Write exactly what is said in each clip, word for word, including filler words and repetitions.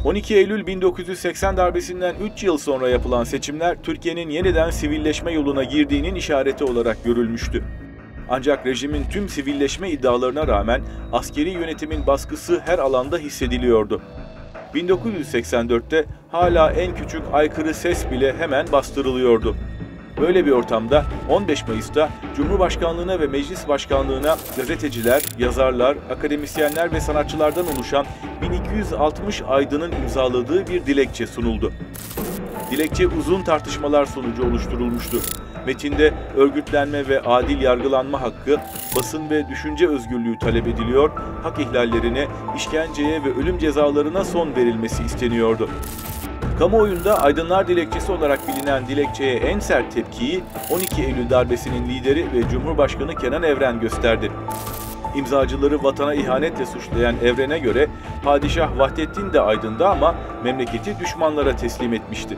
on iki Eylül bin dokuz yüz seksen darbesinden üç yıl sonra yapılan seçimler Türkiye'nin yeniden sivilleşme yoluna girdiğinin işareti olarak görülmüştü. Ancak rejimin tüm sivilleşme iddialarına rağmen askeri yönetimin baskısı her alanda hissediliyordu. bin dokuz yüz seksen dört'te hala en küçük aykırı ses bile hemen bastırılıyordu. Böyle bir ortamda on beş Mayıs'ta Cumhurbaşkanlığına ve Meclis Başkanlığına gazeteciler, yazarlar, akademisyenler ve sanatçılardan oluşan bin iki yüz altmış aydının imzaladığı bir dilekçe sunuldu. Dilekçe uzun tartışmalar sonucu oluşturulmuştu. Metinde örgütlenme ve adil yargılanma hakkı, basın ve düşünce özgürlüğü talep ediliyor, hak ihlallerine, işkenceye ve ölüm cezalarına son verilmesi isteniyordu. Kamuoyunda Aydınlar Dilekçesi olarak bilinen dilekçeye en sert tepkiyi on iki Eylül darbesinin lideri ve Cumhurbaşkanı Kenan Evren gösterdi. İmzacıları vatana ihanetle suçlayan Evren'e göre Padişah Vahdettin de Aydın'da ama memleketi düşmanlara teslim etmişti.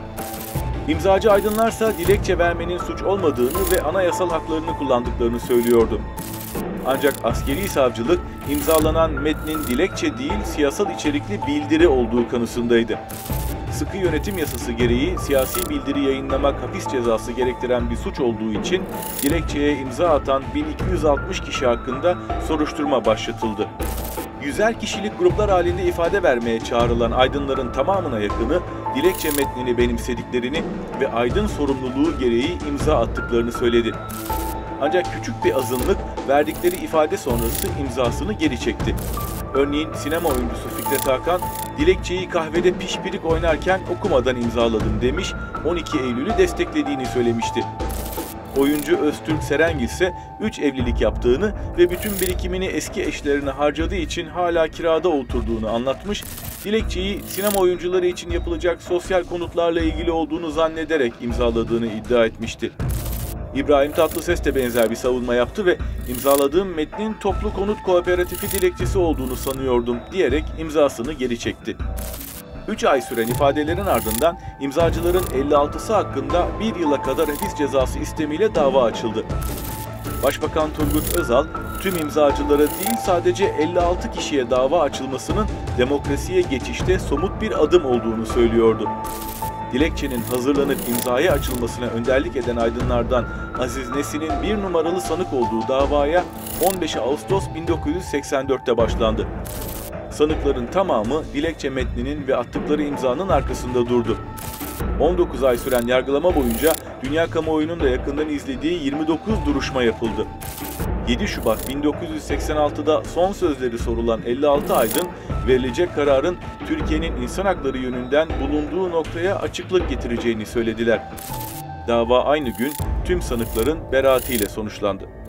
İmzacı aydınlarsa dilekçe vermenin suç olmadığını ve anayasal haklarını kullandıklarını söylüyordu. Ancak askeri savcılık imzalanan metnin dilekçe değil siyasal içerikli bildiri olduğu kanısındaydı. Sıkı yönetim yasası gereği siyasi bildiri yayınlamak hapis cezası gerektiren bir suç olduğu için dilekçeye imza atan bin iki yüz altmış kişi hakkında soruşturma başlatıldı. Yüzer kişilik gruplar halinde ifade vermeye çağrılan aydınların tamamına yakını dilekçe metnini benimsediklerini ve aydın sorumluluğu gereği imza attıklarını söyledi. Ancak küçük bir azınlık verdikleri ifade sonrası imzasını geri çekti. Örneğin sinema oyuncusu Fikret Hakan, dilekçeyi kahvede pişpirik oynarken okumadan imzaladım demiş, on iki Eylül'ü desteklediğini söylemişti. Oyuncu Öztürk Serengil ise üç evlilik yaptığını ve bütün birikimini eski eşlerine harcadığı için hala kirada oturduğunu anlatmış, dilekçeyi sinema oyuncuları için yapılacak sosyal konutlarla ilgili olduğunu zannederek imzaladığını iddia etmişti. İbrahim Tatlıses de benzer bir savunma yaptı ve imzaladığım metnin Toplu Konut Kooperatifi dilekçesi olduğunu sanıyordum diyerek imzasını geri çekti. üç ay süren ifadelerin ardından imzacıların elli altısı hakkında bir yıla kadar hapis cezası istemiyle dava açıldı. Başbakan Turgut Özal, tüm imzacılara değil sadece elli altı kişiye dava açılmasının demokrasiye geçişte somut bir adım olduğunu söylüyordu. Dilekçenin hazırlanıp imzaya açılmasına önderlik eden aydınlardan Aziz Nesin'in bir numaralı sanık olduğu davaya on beş Ağustos bin dokuz yüz seksen dört'te başlandı. Sanıkların tamamı dilekçe metninin ve attıkları imzanın arkasında durdu. on dokuz ay süren yargılama boyunca dünya kamuoyunun da yakından izlediği yirmi dokuz duruşma yapıldı. yedi Şubat bin dokuz yüz seksen altı'da son sözleri sorulan elli altı aydın, verilecek kararın Türkiye'nin insan hakları yönünden bulunduğu noktaya açıklık getireceğini söylediler. Dava aynı gün tüm sanıkların beraatiyle sonuçlandı.